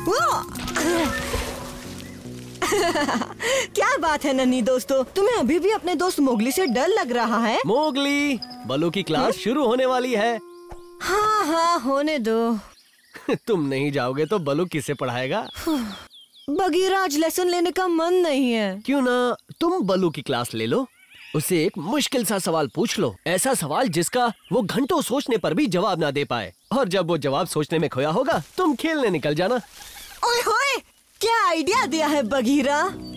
क्या बात है नन्ही दोस्तों, तुम्हें अभी भी अपने दोस्त मोगली से डर लग रहा है? मोगली, बलू की क्लास शुरू होने वाली है। हाँ हाँ होने दो। तुम नहीं जाओगे तो बलू किसे पढ़ाएगा? बगीरा आज लेसन लेने का मन नहीं है। क्यों ना तुम बलू की क्लास ले लो, उसे एक मुश्किल सा सवाल पूछ लो, ऐसा सवाल जिसका वो घंटों सोचने पर भी जवाब ना दे पाए, और जब वो जवाब सोचने में खोया होगा तुम खेलने निकल जाना। ओए होए, क्या आइडिया दिया है बगीरा।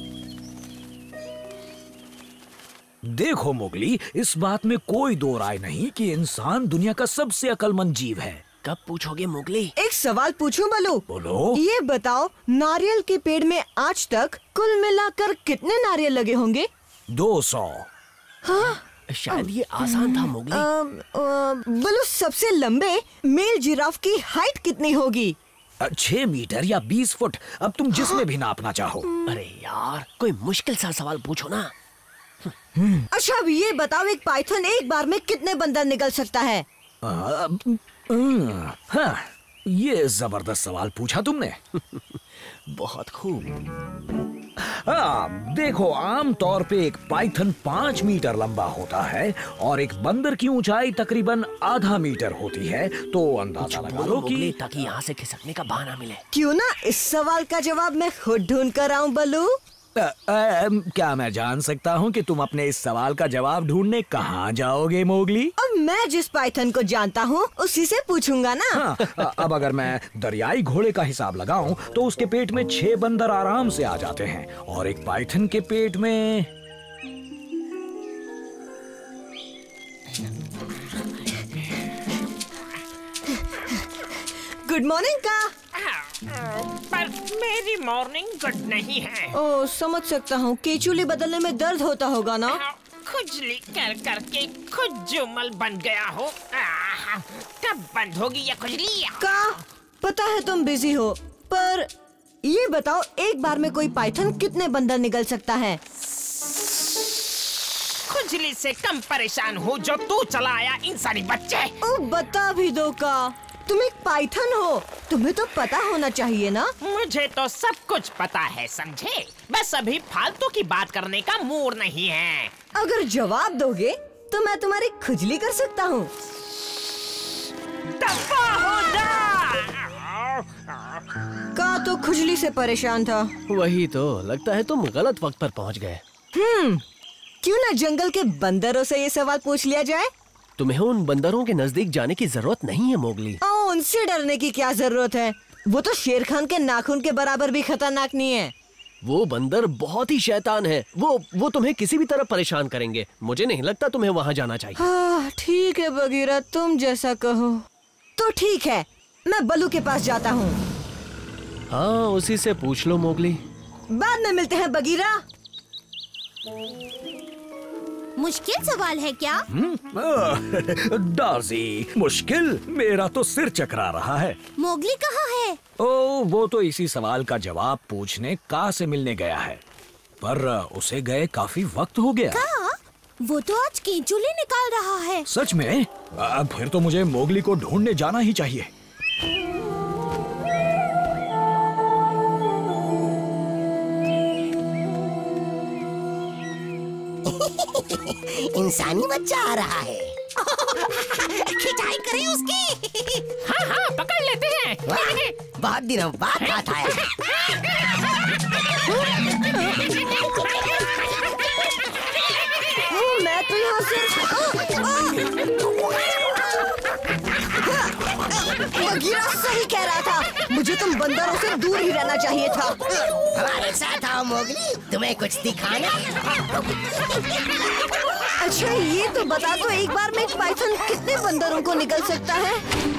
देखो मोगली, इस बात में कोई दो राय नहीं कि इंसान दुनिया का सबसे अक्लमंद जीव है। कब पूछोगे मोगली? एक सवाल पूछूं बलू? बोलो। ये बताओ, नारियल के पेड़ में आज तक कुल मिलाकर कितने नारियल लगे होंगे? 200। हाँ? शायद ये आसान था मोगली। बलू, सबसे लंबे मेल जिराफ की हाइट कितनी होगी? 6 मीटर या 20 फुट, अब तुम जिसमें भी नापना चाहो। अरे यार, कोई मुश्किल सा सवाल पूछो ना। अच्छा अब ये बताओ, एक पाइथन एक बार में कितने बंदर निकल सकता है? हाँ, ये जबरदस्त सवाल पूछा तुमने। बहुत खूब। हाँ, देखो, आम तौर पे एक पाइथन 5 मीटर लंबा होता है और एक बंदर की ऊंचाई तकरीबन आधा मीटर होती है, तो अंदाजा लगा लो कि ताकि यहाँ से खिसकने का बहाना मिले। क्यों ना इस सवाल का जवाब मैं खुद ढूंढ कर आऊं बलू? क्या मैं जान सकता हूँ कि तुम अपने इस सवाल का जवाब ढूंढने कहाँ जाओगे मोगली? अब मैं जिस पाइथन को जानता हूँ उसी से पूछूंगा ना। हाँ, अब अगर मैं दरियाई घोड़े का हिसाब लगाऊं तो उसके पेट में 6 बंदर आराम से आ जाते हैं, और एक पाइथन के पेट में गुड मॉर्निंग का। पर मेरी मॉर्निंग गुड नहीं है। ओ, समझ सकता हूँ, केचुली बदलने में दर्द होता होगा ना। खुजली कर करके खुद जुमल बन गया हो। कब बंद होगी ये खुजली? का पता है तुम बिजी हो, पर ये बताओ, एक बार में कोई पाइथन कितने बंदर निकल सकता है? खुजली से कम परेशान हो जो तू चला आया इंसानी बच्चे। ओ, बता भी दो का, तुम एक पाइथन हो, तुम्हें तो पता होना चाहिए ना। मुझे तो सब कुछ पता है, समझे? बस अभी फालतू की बात करने का मूड नहीं है। अगर जवाब दोगे तो मैं तुम्हारी खुजली कर सकता हूँ। दफा हो जा। का तो खुजली से परेशान था। वही तो, लगता है तुम गलत वक्त पर पहुंच गए। क्यों ना जंगल के बंदरों से ये सवाल पूछ लिया जाए? तुम्हें उन बंदरों के नजदीक जाने की जरूरत नहीं है मोगली। उनसे डरने की क्या जरूरत है? वो तो शेर खान के नाखून के बराबर भी खतरनाक नहीं है। वो बंदर बहुत ही शैतान है। वो तुम्हें किसी भी तरह परेशान करेंगे। मुझे नहीं लगता तुम्हें वहाँ जाना चाहिए। हाँ, ठीक है बगीरा, तुम जैसा कहो। तो ठीक है, मैं बलू के पास जाता हूँ। हाँ, उसी से पूछ लो मोगली। बाद में मिलते हैं बगीरा। मुश्किल सवाल है क्या? डार्जी, मुश्किल? मेरा तो सिर चकरा रहा है। मोगली कहाँ है? ओ, वो तो इसी सवाल का जवाब पूछने का से मिलने गया है, पर उसे गए काफी वक्त हो गया। का? वो तो आज केंचुली निकाल रहा है। सच में? फिर तो मुझे मोगली को ढूंढने जाना ही चाहिए। इंसानी बच्चा आ रहा है। खिंचाई करें उसकी। हाँ हाँ, पकड़ लेते हैं। बहुत दिनों बाद हाथ आया है। मैं तो यहाँ से बगीरा सही कह रहा था, मुझे तुम बंदरों से दूर ही रहना चाहिए था। हमारे साथ आओ मोगली, तुम्हें कुछ दिखाना। अच्छा ये तो बता दो, एक बार में एक पाइथन कितने बंदरों को निकल सकता है?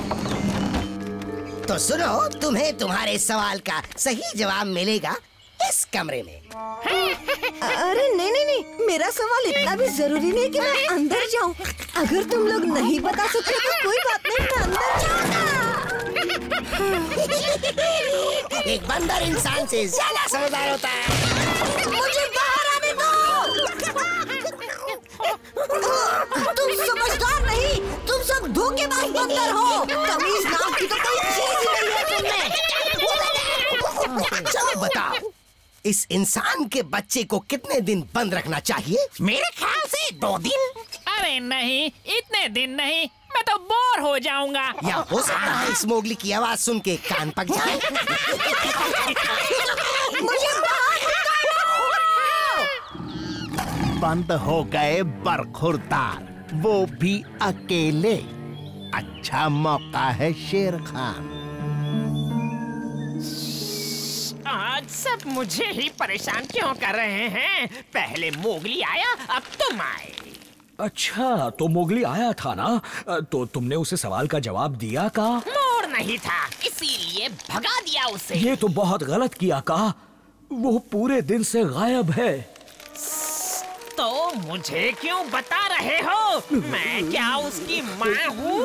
तो सुनो, तुम्हें तुम्हारे सवाल का सही जवाब मिलेगा इस कमरे में। अरे नहीं नहीं नहीं, मेरा सवाल इतना भी जरूरी नहीं कि मैं अंदर जाऊं। अगर तुम लोग नहीं बता सकते तो कोई बात नहीं, मैं अंदर जाऊंगा। एक बंदर इंसान से ज्यादा समझदार होता है। मुझे बाहर आने दो। तुम समझदार नहीं, तुम सब धोखेबाज बंदर हो। तमीज नाम की तो कोई चीज ही नहीं है तुम में। इस इंसान के बच्चे को कितने दिन बंद रखना चाहिए? मेरे ख्याल से 2 दिन। अरे नहीं, इतने दिन नहीं, मैं तो बोर हो जाऊंगा। या हो सकता है इस मोगली की आवाज सुन के कान पक जाए। मुझे बंद हो गए बरखुरदार, वो भी अकेले। अच्छा मौका है शेर खान। आज सब मुझे ही परेशान क्यों कर रहे हैं? पहले मोगली आया, अब तुम आए। अच्छा, तो मोगली आया था ना, तो तुमने उसे सवाल का जवाब दिया का? मोड़ नहीं था, इसीलिए भगा दिया उसे। ये तो बहुत गलत किया का। वो पूरे दिन से गायब है। तो मुझे क्यों बता रहे हो? मैं क्या उसकी माँ हूँ?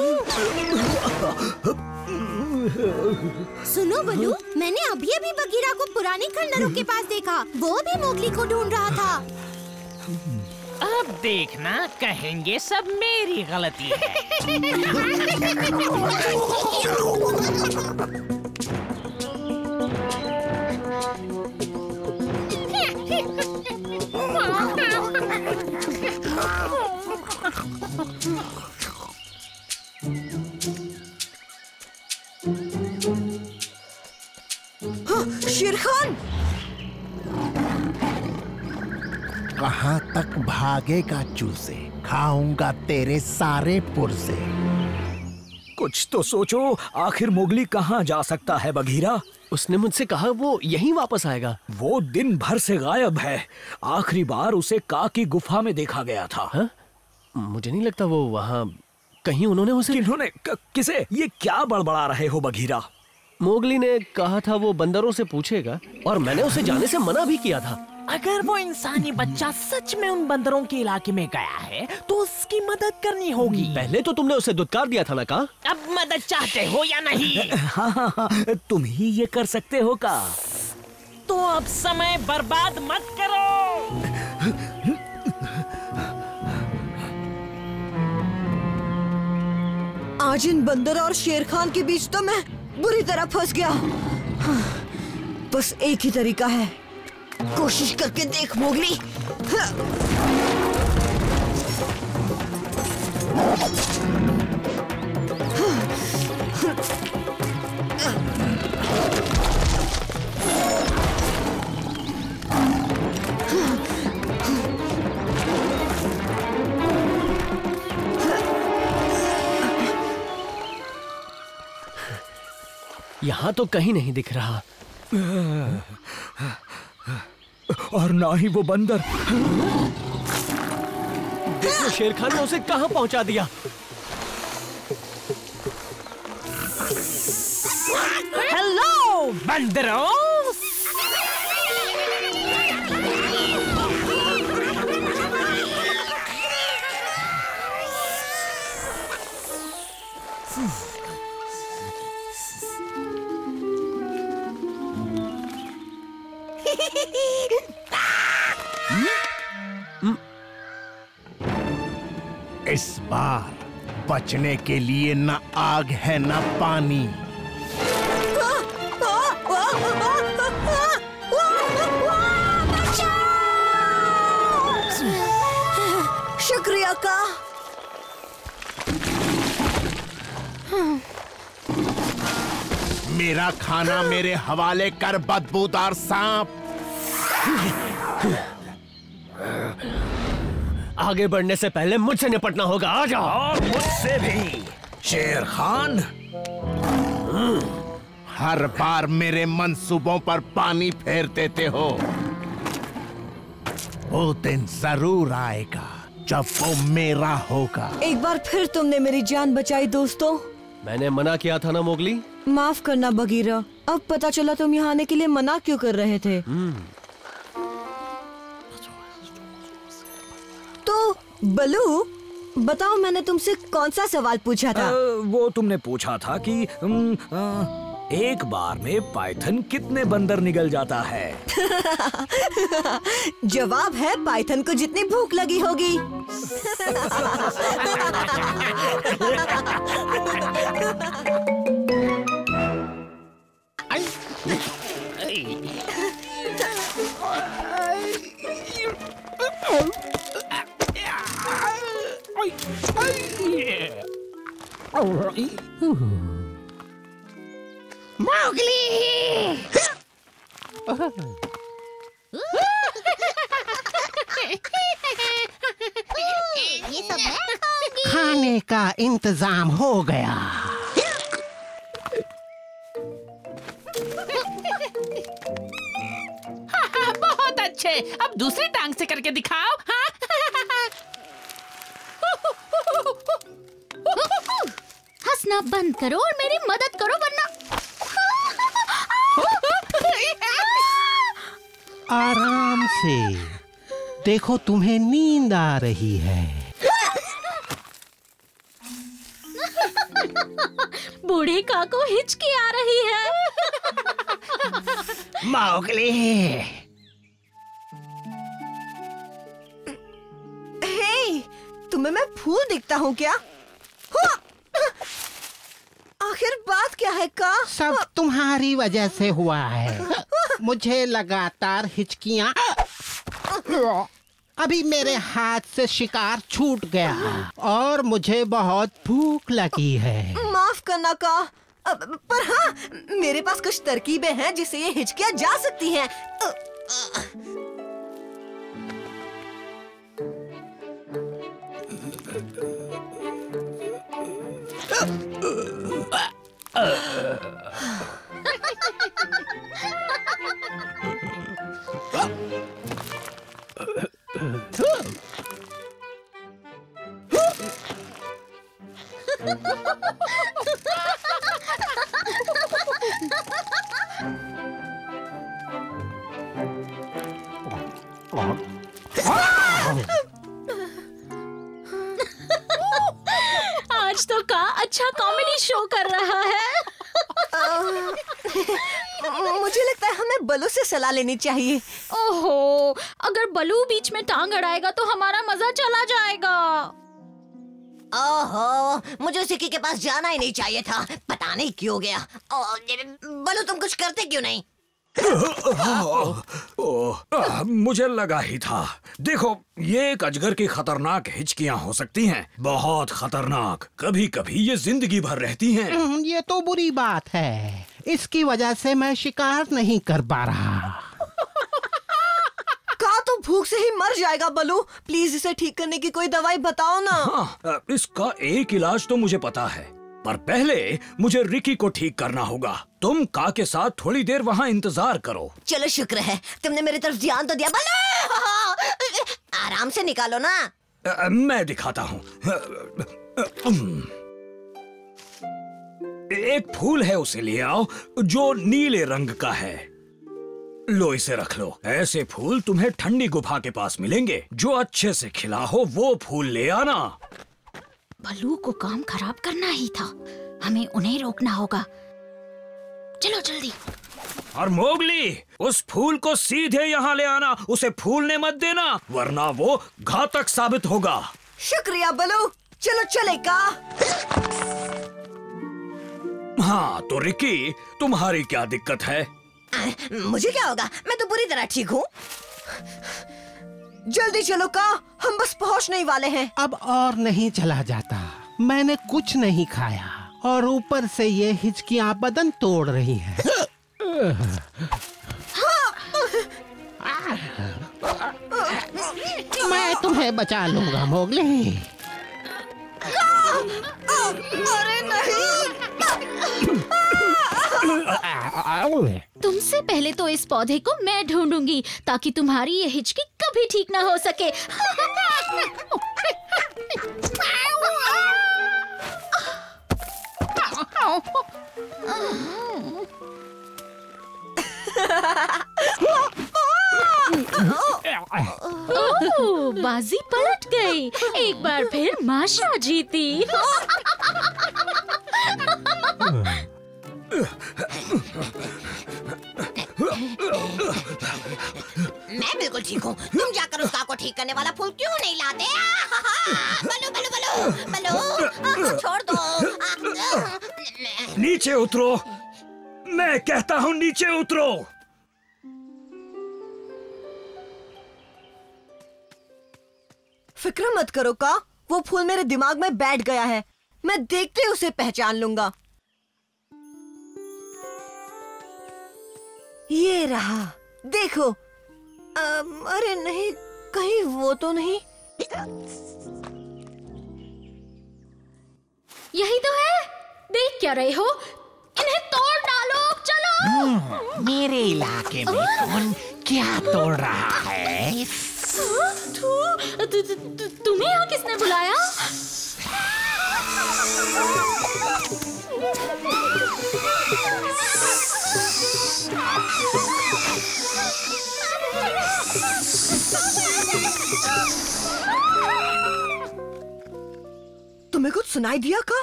सुनो बलू, मैंने अभी बगीरा को पुराने खंडरों के पास देखा। वो भी मोगली को ढूंढ रहा था। अब देखना, कहेंगे सब मेरी गलती है। शेर खान, कहाँ तक भागेगा चूसे? खाऊंगा तेरे सारे पुर्जे। कुछ तो सोचो, आखिर मोगली कहाँ जा सकता है बघीरा? उसने मुझसे कहा वो यहीं वापस आएगा। वो दिन भर से गायब है। आखिरी बार उसे का की गुफा में देखा गया था। हा? मुझे नहीं लगता वो वहाँ कहीं उन्होंने उसे। किन्होंने? किसे? ये क्या बड़बड़ा रहे हो बघीरा? मोगली ने कहा था वो बंदरों से पूछेगा, और मैंने उसे जाने से मना भी किया था। अगर वो इंसानी बच्चा सच में उन बंदरों के इलाके में गया है, तो उसकी मदद करनी होगी। पहले तो तुमने उसे दुत्कार दिया था ना का? अब मदद चाहते हो या नहीं? हाँ, तुम ही ये कर सकते हो का? तो अब समय बर्बाद मत करो। आज इन बंदर और शेर खान के बीच तो मैं बुरी तरह फंस गया। बस एक ही तरीका है, कोशिश करके देख मोगली। यहाँ तो कहीं नहीं दिख रहा। और ना ही वो बंदर। देखो शेर खान ने उसे कहाँ पहुँचा दिया। हेलो बंदरों, इस बार बचने के लिए न आग है न पानी। शुक्रिया का। मेरा खाना मेरे हवाले कर बदबूदार सांप। आगे बढ़ने से पहले मुझसे निपटना होगा। आ जाओ। और मुझसे भी शेर खान। हर बार मेरे मंसूबों पर पानी फेर देते हो। वो दिन जरूर आएगा जब वो मेरा होगा। एक बार फिर तुमने मेरी जान बचाई दोस्तों। मैंने मना किया था ना मोगली। माफ करना बगीरा, अब पता चला तुम यहाँ आने के लिए मना क्यों कर रहे थे। तो बलू बताओ, मैंने तुमसे कौन सा सवाल पूछा था? वो तुमने पूछा था कि एक बार में पाइथन कितने बंदर निगल जाता है? जवाब है पाइथन को जितनी भूख लगी होगी। मोगली! ये सब मैं खाऊंगी। खाने का इंतजाम हो गया। बहुत अच्छे, अब दूसरी टांग से करके दिखाओ। हाँ? हंसना बंद करो और मेरी मदद करो वरना। आराम से देखो, तुम्हें नींद आ रही है। बूढ़े का को हिचकी आ रही है। मोगली! हे, तुम्हें मैं फूल दिखता हूँ क्या? आखिर बात क्या है का? सब तुम्हारी वजह से हुआ है। मुझे लगातार हिचकियां। अभी मेरे हाथ से शिकार छूट गया और मुझे बहुत भूख लगी है। माफ करना का, पर हाँ, मेरे पास कुछ तरकीबें हैं जिससे ये हिचकियां जा सकती हैं। आज तो का अच्छा कॉमेडी शो कर रहा है। मुझे लगता है हमें बलू से सलाह लेनी चाहिए। ओहो, अगर बलू बीच में टांग अड़ाएगा तो हमारा मजा चला जाएगा। ओहो, मुझे उसी के पास जाना ही नहीं चाहिए था। पता नहीं क्यों गया। बोलो, तुम कुछ करते क्यों नहीं? मुझे लगा ही था। देखो, ये एक अजगर की खतरनाक हिचकियां हो सकती हैं, बहुत खतरनाक। कभी कभी ये जिंदगी भर रहती हैं। ये तो बुरी बात है। इसकी वजह से मैं शिकार नहीं कर पा रहा। का तो भूख से ही मर जाएगा बलू। प्लीज इसे ठीक करने की कोई दवाई बताओ ना। हाँ, इसका एक इलाज तो मुझे पता है, पर पहले मुझे रिकी को ठीक करना होगा। तुम का के साथ थोड़ी देर वहाँ इंतजार करो। चलो, शुक्र है तुमने मेरी तरफ ध्यान तो दिया। बलू, आराम से निकालो ना। मैं दिखाता हूँ। एक फूल है, उसे ले आओ जो नीले रंग का है। लो, इसे रख लो। ऐसे फूल तुम्हें ठंडी गुफा के पास मिलेंगे। जो अच्छे से खिला हो वो फूल ले आना। बलू को काम खराब करना ही था, हमें उन्हें रोकना होगा। चलो जल्दी। और मोगली, उस फूल को सीधे यहाँ ले आना। उसे फूलने मत देना, वरना वो घातक साबित होगा। शुक्रिया बलू, चलो चलेगा। हाँ, तो रिकी, तुम्हारी क्या दिक्कत है? मुझे क्या होगा, मैं तो पूरी तरह ठीक हूँ। जल्दी चलो का, हम बस पहुँचने ही वाले हैं। अब और नहीं चला जाता। मैंने कुछ नहीं खाया और ऊपर से ये हिचकियां बदन तोड़ रही हैं। मैं तुम्हें बचा लूंगा मोगली। अरे नहीं। तुमसे पहले तो इस पौधे को मैं ढूंढूंगी ताकि तुम्हारी ये हिचकी कभी ठीक ना हो सके। ओह, बाजी पलट गई। एक बार फिर माशा जीती। मैं बिल्कुल ठीक हूँ। तुम जाकर उस काक को ठीक करने वाला फूल क्यों नहीं लाते? बलू बलू बलू बलू, छोड़ दो। नीचे उतरो, मैं कहता हूँ नीचे उतरो। फिक्र मत करो का, वो फूल मेरे दिमाग में बैठ गया है। मैं देखते उसे पहचान लूंगा। ये रहा, देखो। अरे नहीं, कहीं वो तो नहीं। यही तो है। देख क्या रहे हो? इन्हें तोड़ डालो, चलो। मेरे इलाके में कौन क्या तोड़ रहा है? तुम्हें यहाँ किसने बुलाया? तुम्हें कुछ सुनाई दिया का?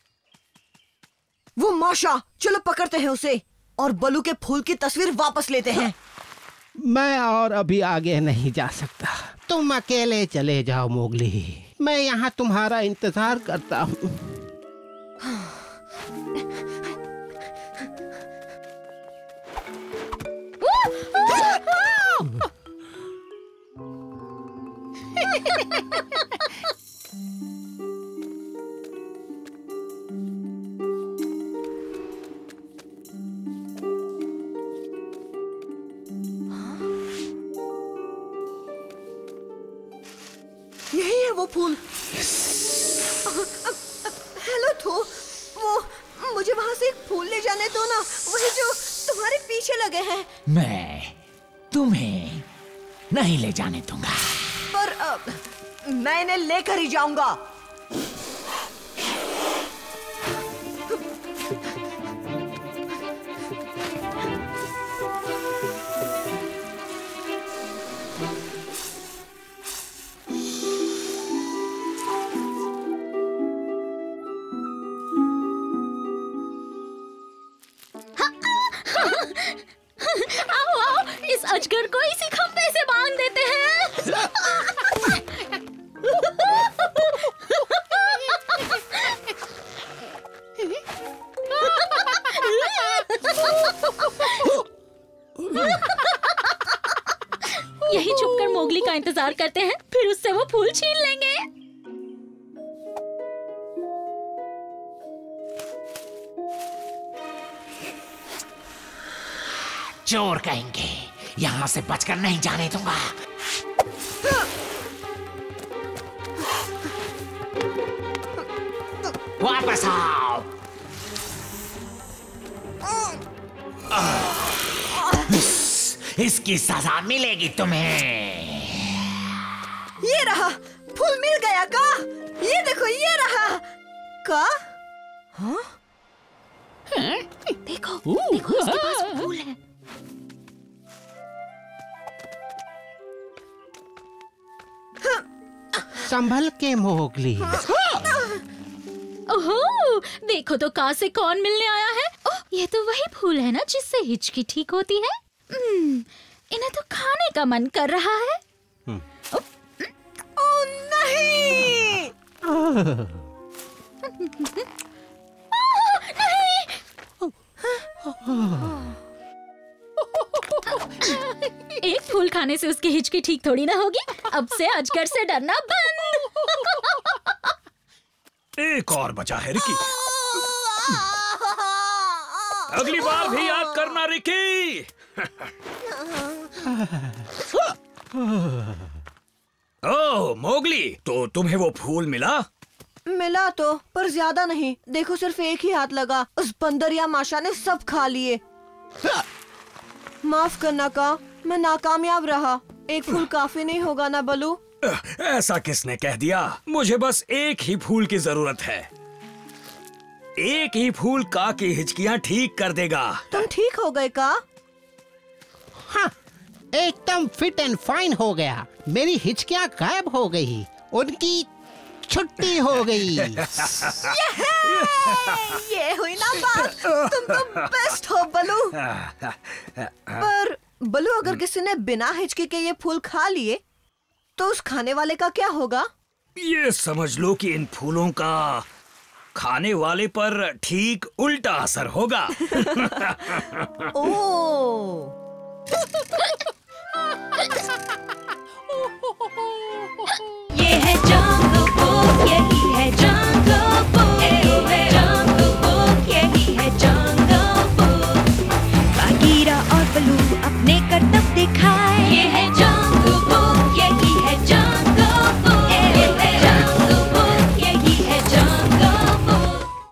वो माशा, चलो पकड़ते हैं उसे और बलू के फूल की तस्वीर वापस लेते हैं। मैं और अभी आगे नहीं जा सकता। तुम अकेले चले जाओ मोगली, मैं यहाँ तुम्हारा इंतजार करता हूँ। यही है वो फूल। हेलो थो, वो मुझे वहाँ से एक फूल ले जाने दो ना, वही जो तुम्हारे पीछे लगे हैं। मैं तुम्हें नहीं ले जाने दूंगा। पर मैं इन्हें लेकर ही जाऊंगा। आओ आओ, इस अजगर को इसी खंभे से बांध देते हैं। यही छुपकर मोगली का इंतजार करते हैं, फिर उससे वो फूल छीन लेंगे। चोर कहेंगे, यहाँ से बचकर नहीं जाने दूंगा। वापस आओ। इसकी सजा मिलेगी तुम्हें। ये रहा, फूल मिल गया का? ये देखो, ये रहा का? हाँ? देखो देखो, इसके पास फूल है। संभल के मोगली। ओहो, देखो तो कहाँ से कौन मिलने आया है। ओह, ये तो वही फूल है ना जिससे हिचकी ठीक होती है। इन्हें तो खाने का मन कर रहा है। ओ नहीं! एक फूल खाने से उसकी हिचकी ठीक थोड़ी ना होगी। अब से अजगर से डरना बंद। एक और बचा है रिकी। अगली बार भी याद करना रिकी। ओह मोगली, तो तुम्हें वो फूल मिला? मिला तो, पर ज्यादा नहीं। देखो, सिर्फ एक ही हाथ लगा। उस बंदर या माशा ने सब खा लिए। माफ करना का, मैं नाकामयाब रहा। एक फूल काफी नहीं होगा ना बलू? ऐसा किसने कह दिया? मुझे बस एक ही फूल की जरूरत है। एक ही फूल का की हिचकियां ठीक कर देगा। तुम ठीक हो गए का? हाँ, एकदम फिट एंड फाइन हो गया। मेरी हिचकियां गायब हो गई, उनकी छुट्टी हो गई। ये हुई ना बात। तुम तो बेस्ट हो बलू। पर बलू, अगर किसी ने बिना हिचकी के ये फूल खा लिए तो उस खाने वाले का क्या होगा? ये समझ लो कि इन फूलों का खाने वाले पर ठीक उल्टा असर होगा। ओह।